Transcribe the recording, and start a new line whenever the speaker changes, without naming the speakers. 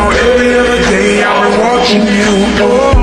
every other day I've been watching you. Oh.